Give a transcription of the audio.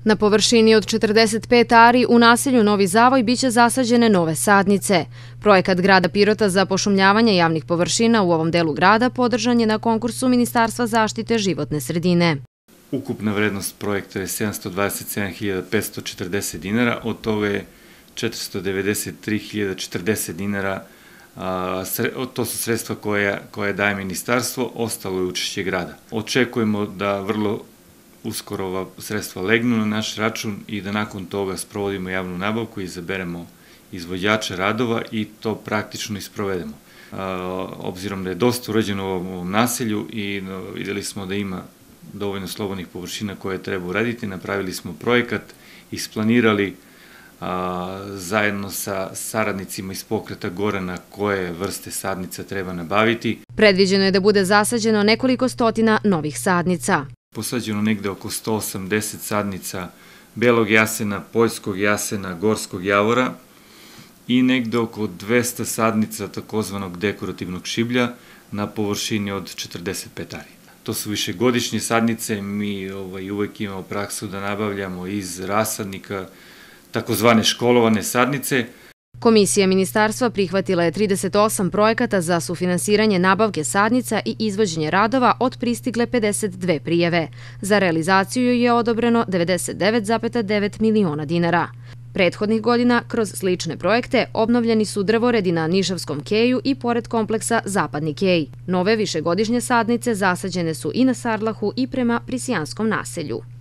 Na površini od 45 ari u naselju Novi Zavoj biće zasađene nove sadnice. Projekat grada Pirota za pošumljavanje javnih površina u ovom delu grada podržan je na konkursu Ministarstva zaštite životne sredine. Ukupna vrednost projekta je 727.540 dinara, od toga je 493.040 dinara, to su sredstva koje daje ministarstvo, ostalo je učešće grada. Očekujemo da vrlo uskoro ova sredstva legnu na naš račun i da nakon toga sprovodimo javnu nabavku i izaberemo izvođača radova i to praktično isprovedemo. Obzirom da je dosta urađeno u ovom naselju i videli smo da ima dovoljno slobodnih površina koje treba uraditi, napravili smo projekat, isplanirali zajedno sa saradnicima iz pokreta Gorana koje vrste sadnica treba nabaviti. Predviđeno je da bude zasađeno nekoliko stotina novih sadnica. Posađeno negde oko 180 sadnica belog jasena, poljskog jasena, gorskog javora i negde oko 200 sadnica takozvanog dekorativnog šiblja na površini od 45 ari. To su višegodišnje sadnice, mi uvek imamo praksu da nabavljamo iz rasadnika takozvane školovane sadnice. Komisija ministarstva prihvatila je 38 projekata za sufinansiranje nabavke sadnica i izvođenje radova od pristigle 52 prijave. Za realizaciju je odobreno 99,9 miliona dinara. Prethodnih godina, kroz slične projekte, obnovljeni su drvoredi na Nišavskom keju i pored kompleksa Zapadni kej. Nove višegodišnje sadnice zasađene su i na Sarlahu i prema Prisijanskom naselju.